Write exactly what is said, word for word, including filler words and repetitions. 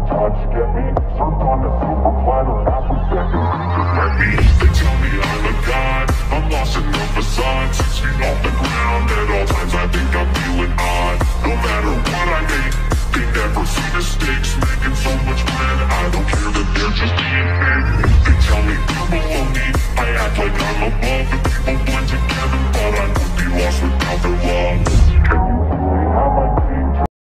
touch, get me served on a silver platter, apple second. Let me, they tell me I'm a god, I'm lost in the facade, six feet off the ground. At all times I think I'm